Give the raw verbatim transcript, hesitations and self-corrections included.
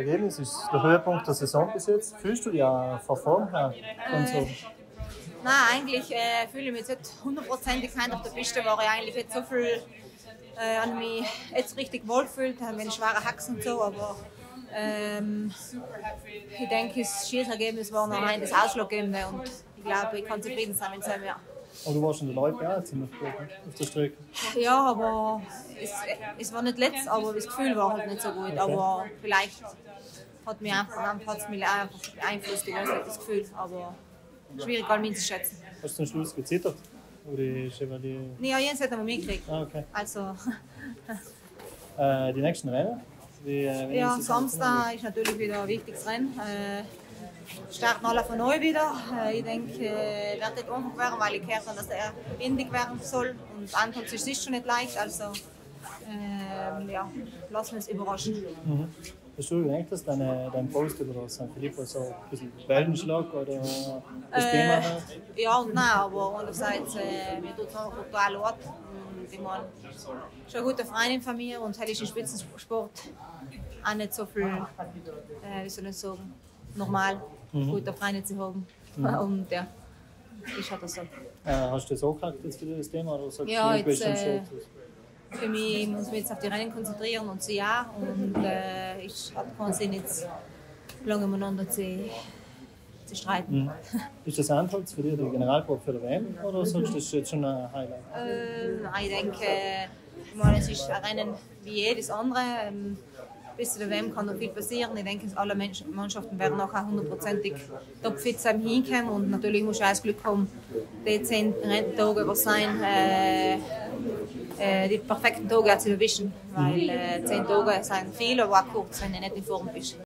Ergebnis ist der Höhepunkt der Saison bis jetzt. Fühlst du dich ja von Form her? Und so? Äh, nein, eigentlich äh, fühle ich mich jetzt nicht hundertprozentig auf der Piste, war ich eigentlich jetzt so viel äh, an mich jetzt richtig wohlgefühlt, wenn ich schwere Haxen und so, aber ähm, ich denke, das Schießergebnis war noch ein das Ausschlaggebende und ich glaube, ich kann zufrieden sein mit seinem Jahr. Und du warst in der Loipe auch ziemlich gut auf der Strecke. Ja, aber es, es war nicht letzt, aber das Gefühl war halt nicht so gut. Okay. Aber vielleicht hat mich einfach, hat's mich einfach beeinflusst, das Gefühl. Aber schwierig allgemein zu schätzen. Hast du zum Schluss gezittert? Oder Chevalier? Ja, Jens hat man mitgekriegt. Ah, okay. Also. äh, die nächsten Rennen? Wie, äh, ja, Samstag ist natürlich wieder ein wichtiges Rennen. Äh, starten alle von neu wieder. Äh, ich denke, es äh, wird nicht einfach werden, weil ich gehört habe, dass er windig werden soll. Und Anton ist es schon nicht leicht. Also, äh, ja, lassen wir uns überraschen. Mhm. Hast du gemerkt, dass dein, dein Post über San Filippo so ein bisschen Wellenschlag oder das äh, Thema hat? Ja und nein, aber andererseits, äh, mir tut es auch total leid. Ich meine, schon eine gute Freundin von mir und hätte ich im Spitzensport auch nicht so viel, äh, wie soll ich sagen, normal, mhm. gute Freunde zu haben. Mhm. Und ja, ich hatte das so. Äh, hast du das auch gehabt jetzt für das Thema? Oder sagst ja, du, jetzt, äh, für mich muss ich mich jetzt auf die Rennen konzentrieren und sie ja. Und äh, ich habe keinen Sinn, jetzt lange miteinander zu, zu streiten. Mhm. Ist das Anhalts für dich der Generalprobe für die W M oder sagst du, das ist jetzt schon ein Highlight? Äh, ich denke, ich meine, es ist ein Rennen wie jedes andere. Ähm, bis zu der W M kann noch viel passieren. Ich denke, alle Mannschaften werden nachher hundertprozentig topfit sein hinkommen. Und natürlich muss ich auch das Glück haben, die zehn Renntage über sein, äh, äh, die perfekten Tage zu erwischen. Weil äh, zehn Tage sind viel, aber auch kurz, wenn du nicht in Form bist.